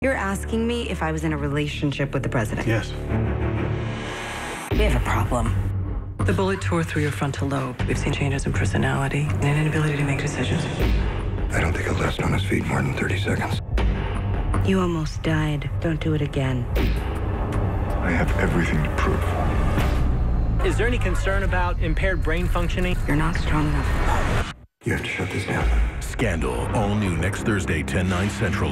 You're asking me if I was in a relationship with the president? Yes. We have a problem. The bullet tore through your frontal lobe. We've seen changes in personality and an inability to make decisions. I don't think he'll last on his feet more than 30 seconds. You almost died. Don't do it again. I have everything to prove. Is there any concern about impaired brain functioning? You're not strong enough. You have to shut this down. Scandal, all new next Thursday, 10/9 Central.